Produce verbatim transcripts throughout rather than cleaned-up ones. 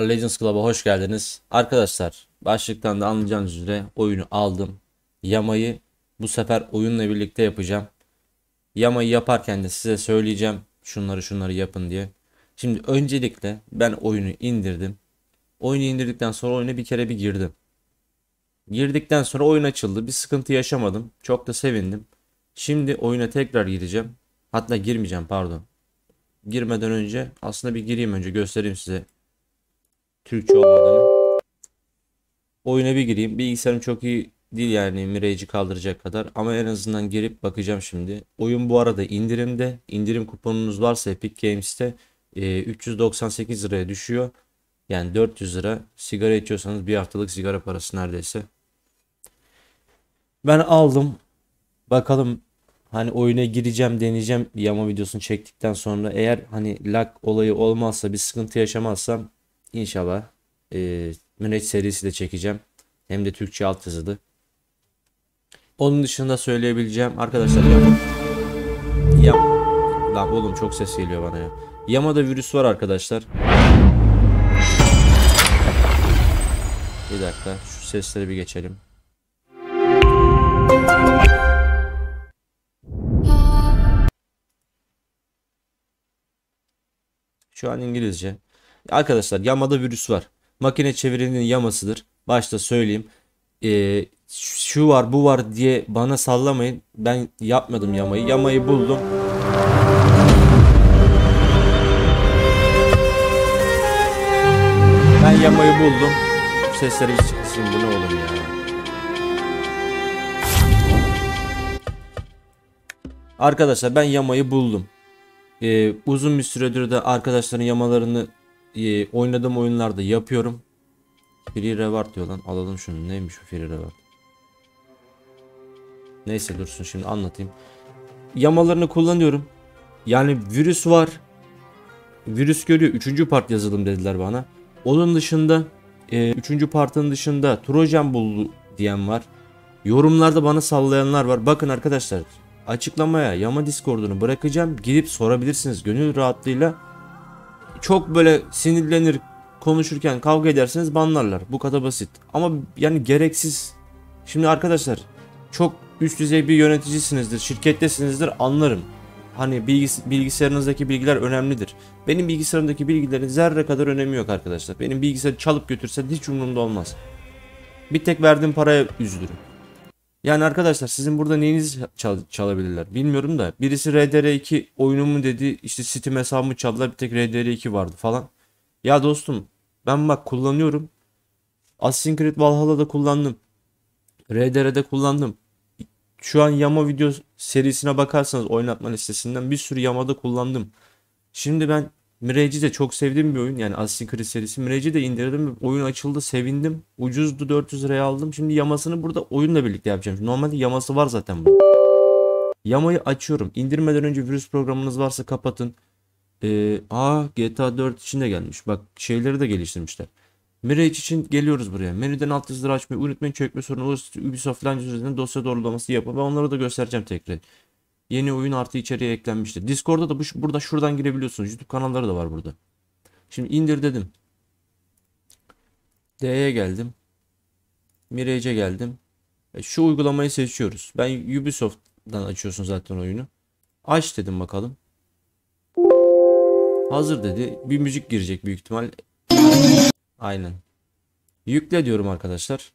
Legends Club'a hoş geldiniz. Arkadaşlar başlıktan da anlayacağınız üzere oyunu aldım. Yamayı bu sefer oyunla birlikte yapacağım. Yamayı yaparken de size söyleyeceğim şunları şunları yapın diye. Şimdi öncelikle ben oyunu indirdim. Oyunu indirdikten sonra oyuna bir kere bir girdim. Girdikten sonra oyun açıldı. Bir sıkıntı yaşamadım. Çok da sevindim. Şimdi oyuna tekrar gireceğim. Hatta girmeyeceğim, pardon. Girmeden önce aslında bir gireyim, önce göstereyim size Türkçe olmadığını. Oyuna bir gireyim. Bilgisayarım çok iyi değil yani Mirage'i kaldıracak kadar. Ama en azından girip bakacağım şimdi. Oyun bu arada indirimde. İndirim kuponunuz varsa Epic Games'te e, üç yüz doksan sekiz liraya düşüyor. Yani dört yüz lira. Sigara içiyorsanız bir haftalık sigara parası neredeyse. Ben aldım. Bakalım, hani oyuna gireceğim, deneyeceğim yama videosunu çektikten sonra. Eğer hani lag olayı olmazsa, bir sıkıntı yaşamazsam inşallah e, Mirage serisi de çekeceğim. Hem de Türkçe altyazılı. Onun dışında söyleyebileceğim arkadaşlar, Yama. Yam Lan oğlum, çok ses geliyor bana ya. Yama'da virüs var arkadaşlar. Bir dakika, şu sesleri bir geçelim. Şu an İngilizce. Arkadaşlar, Yama'da virüs var. Makine çevirinin yamasıdır. Başta söyleyeyim. Ee, şu var bu var diye bana sallamayın. Ben yapmadım yamayı. Yamayı buldum. Ben yamayı buldum. Sesleri bir çıksın, bu ne oğlum ya. Arkadaşlar, ben yamayı buldum. Ee, uzun bir süredir de arkadaşların yamalarını e, oynadığım oyunlarda yapıyorum. Free reward diyor lan. Alalım şunu. Neymiş bu free reward? Neyse, dursun, şimdi anlatayım. Yamalarını kullanıyorum. Yani virüs var. Virüs görüyor. Üçüncü part yazılım dediler bana. Onun dışında e, üçüncü partın dışında Trojan buldu diyen var. Yorumlarda bana sallayanlar var. Bakın arkadaşlar, açıklamaya Yama Discord'unu bırakacağım. Gidip sorabilirsiniz gönül rahatlığıyla. Çok böyle sinirlenir, konuşurken kavga ederseniz banlarlar. Bu kadar basit. Ama yani gereksiz. Şimdi arkadaşlar, çok üst düzey bir yöneticisinizdir, şirkettesinizdir, anlarım. Hani bilgis bilgisayarınızdaki bilgiler önemlidir. Benim bilgisayarımdaki bilgilerin zerre kadar önemi yok arkadaşlar. Benim bilgisayarı çalıp götürsen hiç umurumda olmaz. Bir tek verdiğim paraya üzülürüm. Yani arkadaşlar, sizin burada neyinizi çal çalabilirler bilmiyorum da, birisi R D R iki oyunumu dedi, işte Steam hesabımı çaldılar, bir tek R D R iki vardı falan. Ya dostum, ben bak kullanıyorum. Assassin's Creed Valhalla'da kullandım. R D R'de kullandım. Şu an Yama video serisine bakarsanız oynatma listesinden bir sürü Yama'da kullandım. Şimdi ben Mirage'i de çok sevdiğim bir oyun. Yani Assassin's Creed serisi. Mirage'i de indirdim. Oyun açıldı, sevindim. Ucuzdu, dört yüz liraya aldım. Şimdi yamasını burada oyunla birlikte yapacağım. Normalde yaması var zaten bu. Yamayı açıyorum. İndirmeden önce virüs programınız varsa kapatın. Ee, aa G T A dört için de gelmiş. Bak, şeyleri de geliştirmişler. Mirage için geliyoruz buraya. Menüden alt yazıları açmayı unutmayın. Çökme sorunu olursa Ubisoft Launcher üzerinden dosya doğrulaması yapın. Ben onları da göstereceğim tekrar. Yeni oyun artı içeriğe eklenmiştir. Discord'da da bu, burada şuradan girebiliyorsunuz. YouTube kanalları da var burada. Şimdi indir dedim. D'ye geldim. Mirage'e geldim. E, şu uygulamayı seçiyoruz. Ben Ubisoft'tan açıyorsun zaten oyunu. Aç dedim bakalım. Hazır dedi. Bir müzik girecek büyük ihtimal. Aynen. Yükle diyorum arkadaşlar.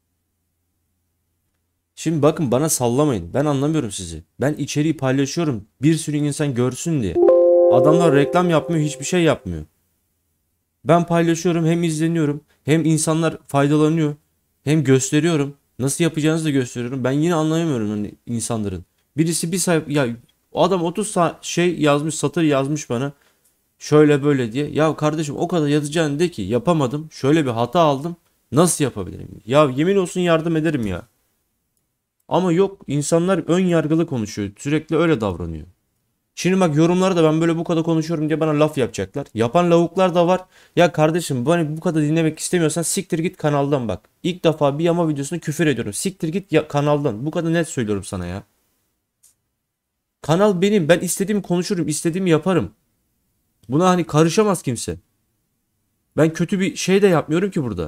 Şimdi bakın, bana sallamayın. Ben anlamıyorum sizi. Ben içeriği paylaşıyorum, bir sürü insan görsün diye. Adamlar reklam yapmıyor, hiçbir şey yapmıyor. Ben paylaşıyorum, hem izleniyorum, hem insanlar faydalanıyor, hem gösteriyorum. Nasıl yapacağınızı da gösteriyorum. Ben yine anlayamıyorum hani insanların. Birisi bir sayfa, ya o adam otuz şey yazmış, satır yazmış bana. Şöyle böyle diye. Ya kardeşim, o kadar yazacağını de ki yapamadım. Şöyle bir hata aldım. Nasıl yapabilirim? Ya yemin olsun yardım ederim ya. Ama yok, insanlar ön yargılı konuşuyor. Sürekli öyle davranıyor. Şimdi bak, yorumlarda ben böyle bu kadar konuşuyorum diye bana laf yapacaklar. Yapan lavuklar da var. Ya kardeşim, beni bu kadar dinlemek istemiyorsan siktir git kanaldan bak. İlk defa bir yama videosunda küfür ediyorum. Siktir git ya kanaldan. Bu kadar net söylüyorum sana ya. Kanal benim. Ben istediğimi konuşurum, istediğimi yaparım. Buna hani karışamaz kimse. Ben kötü bir şey de yapmıyorum ki burada.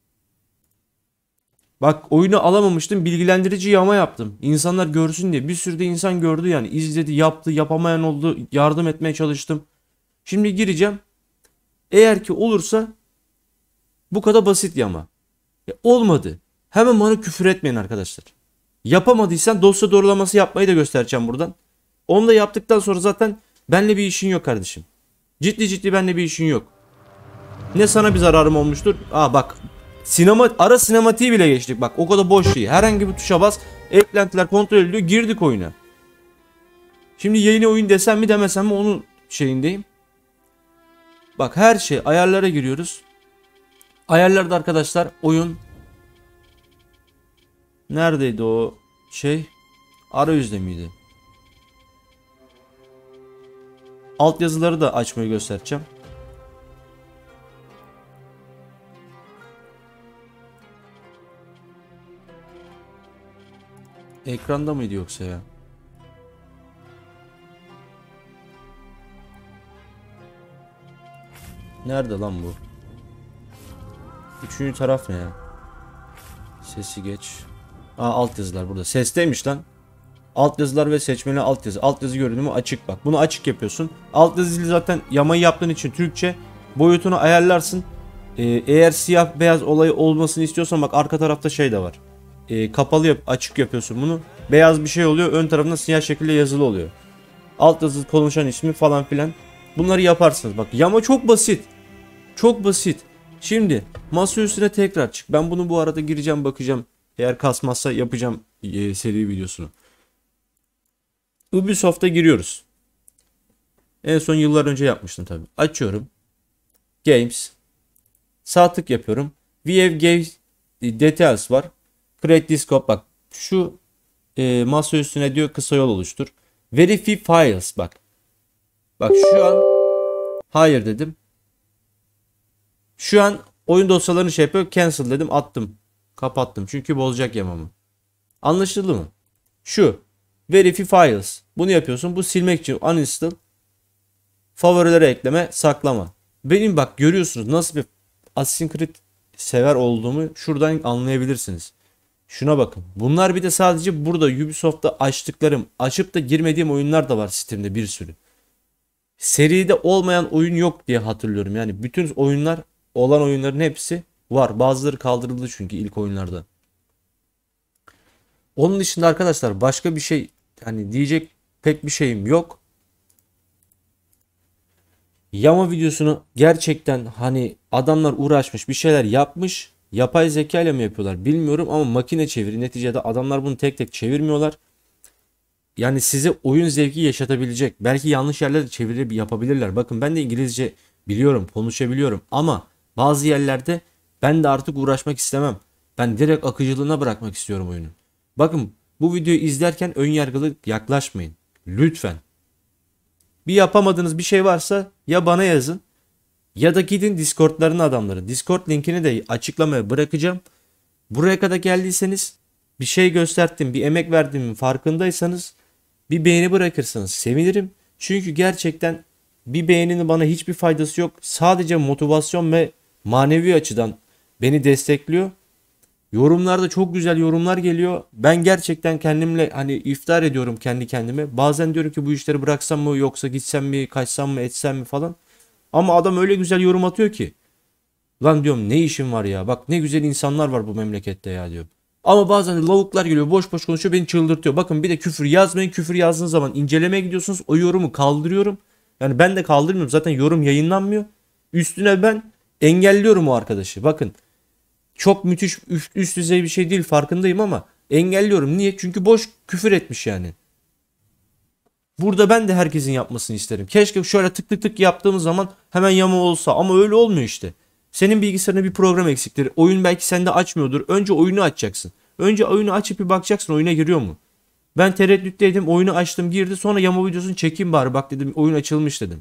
Bak oyunu alamamıştım, bilgilendirici yama yaptım. İnsanlar görsün diye. Bir sürü de insan gördü yani. İzledi, yaptı, yapamayan oldu. Yardım etmeye çalıştım. Şimdi gireceğim. Eğer ki olursa bu kadar basit yama. Ya olmadı. Hemen bana küfür etmeyin arkadaşlar. Yapamadıysan dosya doğrulaması yapmayı da göstereceğim buradan. Onu da yaptıktan sonra zaten benimle bir işin yok kardeşim. Ciddi ciddi benimle bir işin yok. Ne sana bir zararım olmuştur. Aa bak. Sinema, ara sinematiği bile geçtik. Bak o kadar boş değil. Herhangi bir tuşa bas. Eklentiler kontrol ediliyor. Girdik oyuna. Şimdi yayını oyun desem mi demesem mi onun şeyindeyim. Bak her şey ayarlara giriyoruz. Ayarlarda arkadaşlar oyun. Neredeydi o şey? Arayüzde miydi? Alt yazıları da açmayı göstereceğim. Ekranda mıydı yoksa ya? Nerede lan bu? Üçüncü taraf ne ya? Sesi geç. Aa alt yazılar burada. Sesteymiş lan. Alt yazılar ve seçmeli alt yazı. Alt yazı görünümü açık bak. Bunu açık yapıyorsun. Alt yazıyı zaten yamayı yaptığın için Türkçe boyutunu ayarlarsın. Ee, eğer siyah beyaz olayı olmasını istiyorsan bak arka tarafta şey de var. Ee, kapalı yap açık yapıyorsun bunu. Beyaz bir şey oluyor. Ön tarafında siyah şekilde yazılı oluyor. Alt yazı konuşan ismi falan filan. Bunları yaparsınız. Bak yama çok basit. Çok basit. Şimdi masa üstüne tekrar çık. Ben bunu bu arada gireceğim bakacağım. Eğer kasmazsa yapacağım e, seri videosunu. Ubisoft'a giriyoruz. En son yıllar önce yapmıştım tabi. Açıyorum. Games. Sağ tık yapıyorum. We have Games Details var. Create Discord bak. Şu e, masa üstüne diyor kısa yol oluştur. Verify Files bak. Bak şu an hayır dedim. Şu an oyun dosyalarını şey yapıyor. Cancel dedim attım. Kapattım. Çünkü bozacak yamamı. Anlaşıldı mı? Şu. Verify Files. Bunu yapıyorsun. Bu silmek için uninstall. Favorilere ekleme. Saklama. Benim bak görüyorsunuz nasıl bir Assassin's Creed sever olduğumu şuradan anlayabilirsiniz. Şuna bakın. Bunlar bir de sadece burada Ubisoft'ta açtıklarım. Açıp da girmediğim oyunlar da var Steam'de bir sürü. Seride olmayan oyun yok diye hatırlıyorum. Yani bütün oyunlar olan oyunların hepsi var. Bazıları kaldırıldı çünkü ilk oyunlarda. Onun dışında arkadaşlar başka bir şey hani diyecek pek bir şeyim yok. Yama videosunu gerçekten hani adamlar uğraşmış bir şeyler yapmış. Yapay zeka ile mi yapıyorlar bilmiyorum ama makine çeviri neticede adamlar bunu tek tek çevirmiyorlar. Yani size oyun zevki yaşatabilecek. Belki yanlış yerlerde çeviri yapabilirler. Bakın ben de İngilizce biliyorum, konuşabiliyorum ama bazı yerlerde ben de artık uğraşmak istemem. Ben direkt akıcılığına bırakmak istiyorum oyunu. Bakın bu videoyu izlerken ön yargılı yaklaşmayın. Lütfen. Bir yapamadığınız bir şey varsa ya bana yazın ya da gidin Discord'larına adamların. Discord linkini de açıklamaya bırakacağım. Buraya kadar geldiyseniz bir şey gösterdim, bir emek verdiğimin farkındaysanız bir beğeni bırakırsanız sevinirim. Çünkü gerçekten bir beğeninin bana hiçbir faydası yok. Sadece motivasyon ve manevi açıdan beni destekliyor. Yorumlarda çok güzel yorumlar geliyor. Ben gerçekten kendimle hani iftihar ediyorum kendi kendime. Bazen diyorum ki bu işleri bıraksam mı yoksa gitsem mi, kaçsam mı, etsem mi falan. Ama adam öyle güzel yorum atıyor ki. Lan diyorum ne işim var ya. Bak ne güzel insanlar var bu memlekette ya diyorum. Ama bazen de lavuklar geliyor boş boş konuşuyor beni çıldırtıyor. Bakın bir de küfür yazmayın. Küfür yazdığınız zaman incelemeye gidiyorsunuz. O yorumu kaldırıyorum. Yani ben de kaldırmıyorum. Zaten yorum yayınlanmıyor. Üstüne ben engelliyorum o arkadaşı. Bakın çok müthiş üst, üst düzey bir şey değil farkındayım ama engelliyorum. Niye? Çünkü boş küfür etmiş yani. Burada ben de herkesin yapmasını isterim. Keşke şöyle tık tık tık yaptığımız zaman hemen yama olsa ama öyle olmuyor işte. Senin bilgisayarında bir program eksiktir. Oyun belki sende açmıyordur. Önce oyunu açacaksın. Önce oyunu açıp bir bakacaksın oyuna giriyor mu? Ben tereddütteydim. Oyunu açtım girdi. Sonra yama videosunu çekeyim bari. Bak dedim oyun açılmış dedim.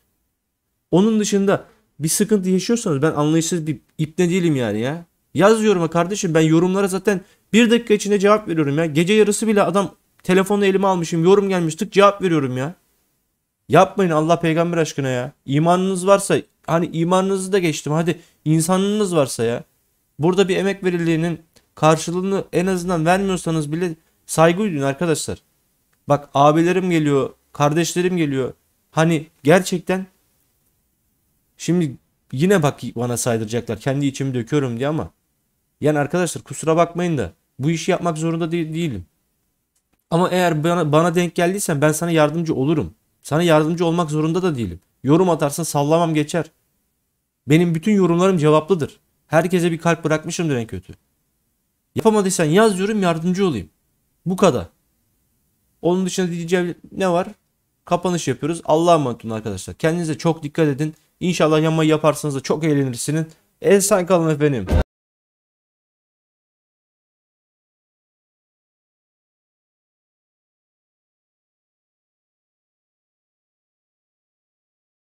Onun dışında bir sıkıntı yaşıyorsanız ben anlayışsız bir ipne değilim yani ya. Yaz yoruma kardeşim ben yorumlara zaten bir dakika içinde cevap veriyorum ya. Gece yarısı bile adam telefonu elime almışım yorum gelmiş tık cevap veriyorum ya. Yapmayın Allah peygamber aşkına ya. İmanınız varsa hani imanınızı da geçtim. Hadi insanlığınız varsa ya. Burada bir emek verildiğinin karşılığını en azından vermiyorsanız bile saygı duyun arkadaşlar. Bak abilerim geliyor, kardeşlerim geliyor. Hani gerçekten şimdi yine bak bana saydıracaklar. Kendi içimi döküyorum diye ama yani arkadaşlar kusura bakmayın da bu işi yapmak zorunda değil, değilim. Ama eğer bana, bana denk geldiysen ben sana yardımcı olurum. Sana yardımcı olmak zorunda da değilim. Yorum atarsın sallamam geçer. Benim bütün yorumlarım cevaplıdır. Herkese bir kalp bırakmışımdır en kötü. Yapamadıysan yaz diyorum yardımcı olayım. Bu kadar. Onun dışında diyeceğim ne var? Kapanış yapıyoruz. Allah'a emanet olun arkadaşlar. Kendinize çok dikkat edin. İnşallah yamayı yaparsınız da çok eğlenirsiniz. Esen kalın efendim.